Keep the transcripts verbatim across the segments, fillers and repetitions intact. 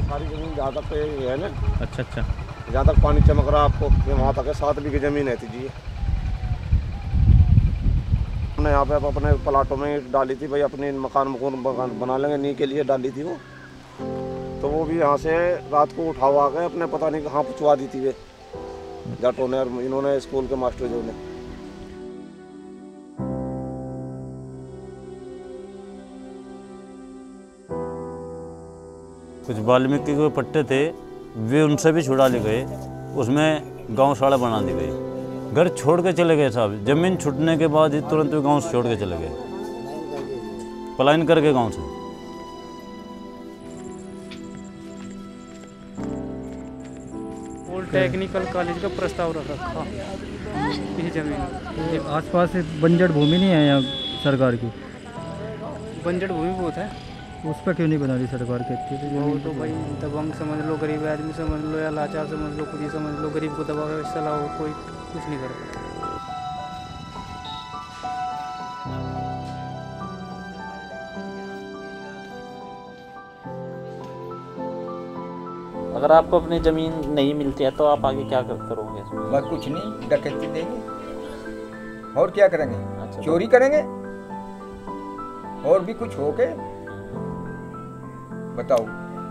सारी जमीन जहाँ तक ये है ना। अच्छा अच्छा। जहाँ तक पानी चमक रहा है आपको वहाँ तक है, सात बीघे जमीन है जी। हमने यहाँ पे अपने प्लाटों में डाली थी भाई, अपनी मकान मकान बना लेंगे, नी के लिए डाली थी वो। तो वो भी यहाँ से रात को उठा हुआ गए अपने, पता नहीं कहाँ पहुँचवा दी थी वे जाटों ने और इन्होंने स्कूल के मास्टर जो ने। कुछ वाल्मीकि के पट्टे थे वे उनसे भी छुड़ा ले गए, उसमें गौशाला बना दी गई। घर छोड़ के चले गए साहब, जमीन छूटने के बाद ही तुरंत वे गांव से छोड़ के चले गए, पलायन करके गांव से। टेक्निकल कॉलेज का प्रस्ताव रखा इस जमीन। आसपास से बंजर भूमि नहीं है यहाँ सरकार की? बंजर भूमि बहुत है, उस पर क्यों नहीं बना रही सरकार कहती है? वो तो भाई दबंग समझ लो, गरीब आदमी समझ लो, या लाचार समझ लो, कुछ ही समझ लो, गरीब को दबा के चलाओ, कोई कुछ नहीं कर पाता। अगर आपको अपनी ज़मीन नहीं मिलती है तो आप आगे क्या कर करोगे? बस कुछ नहीं, डकैती देंगे और क्या करेंगे। अच्छा, चोरी करेंगे और भी कुछ हो के बताओ।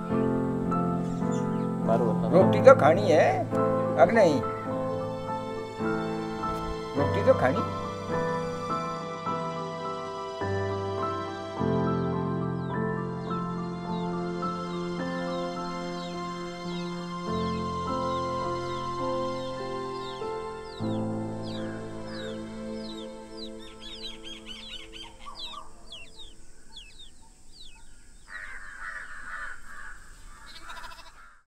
रोटी तो खानी है, अगर नहीं रोटी तो खानी।